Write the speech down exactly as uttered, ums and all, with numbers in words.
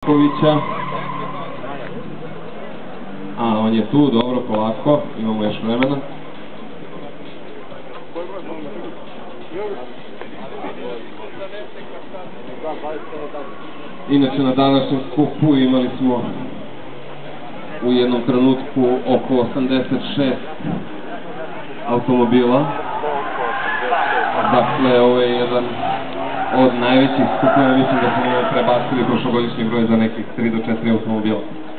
Markovića. A, on je tu, dobro, polako, imamo još vremena. Inače, na današnjem skupu imali smo u jednom trenutku oko osamdeset šest automobila. Dakle, ovo je jedan od najvećih skupova, mislim da smo prebacili prošlogodišnji broj za nekih tri do četiri automobila.